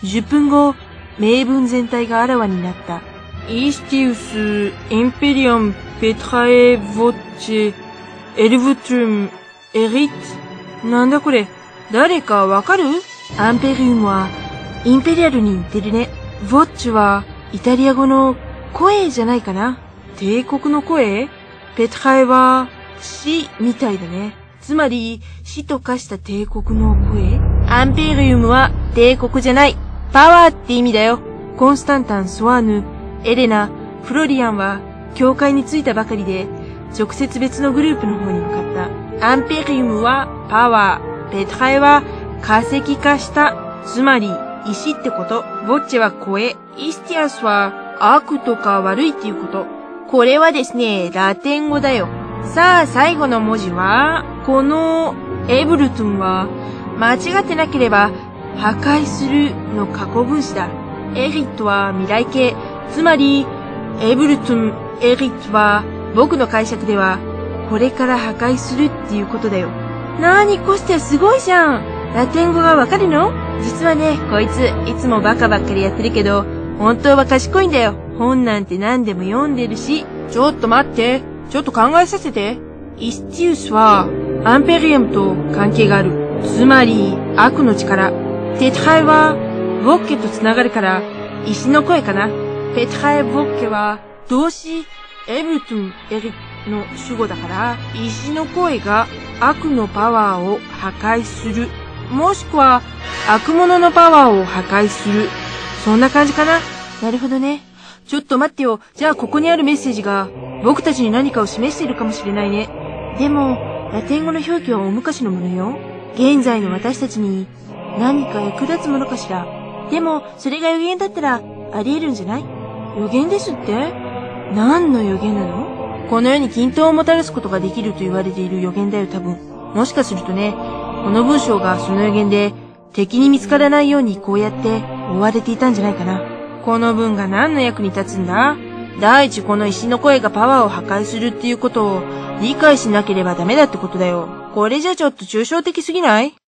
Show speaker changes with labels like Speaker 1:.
Speaker 1: 10分後、名文全体があらわになった。イスティウス、インペリアム、ペトラエ、ボッチェ、エルブトゥム、エリット。なんだこれ、誰かわかる？アンペリウムは、インペリアルに似てるね。ボッチは、イタリア語の声じゃないかな。帝国の声？ペトラエは、死みたいだね。つまり、死と化した帝国の声？アンペリウムは帝国じゃない。パワーって意味だよ。コンスタンタン、ソワーヌ、エレナ、フロリアンは、教会に着いたばかりで、直接別のグループの方に向かった。アンペリウムはパワー、ペトラエは化石化した。つまり、石ってこと。ボッチェは声。イスティアスは悪とか悪いっていうこと。これはですね、ラテン語だよ。さあ、最後の文字は、このエブルトンは、間違ってなければ、破壊するの過去分詞だ。エリットは未来形。つまり、エブルトン、エリットは、僕の解釈では、これから破壊するっていうことだよ。なーに、コステすごいじゃん。ラテン語がわかるの？実はね、こいつ、いつもバカばっかりやってるけど、本当は賢いんだよ。本なんて何でも読んでるし。ちょっと待って。ちょっと考えさせて。イスティウスは、アンペリアムと関係がある。つまり、悪の力。テトラエは、ボッケと繋がるから、石の声かな。ペトラエボッケは、動詞、エブルトン、エリの主語だから、石の声が悪のパワーを破壊する。もしくは、悪者のパワーを破壊する。そんな感じかな。なるほどね。ちょっと待ってよ。じゃあここにあるメッセージが、僕たちに何かを示しているかもしれないね。でも、ラテン語の表記は大昔のものよ。現在の私たちに何か役立つものかしら。でも、それが予言だったら、あり得るんじゃない？予言ですって？何の予言なの？この世に均等をもたらすことができると言われている予言だよ、多分。もしかするとね、この文章がその予言で、敵に見つからないようにこうやって追われていたんじゃないかな。この文が何の役に立つんだ？第一、この石の声がパワーを破壊するっていうことを理解しなければダメだってことだよ。これじゃちょっと抽象的すぎない？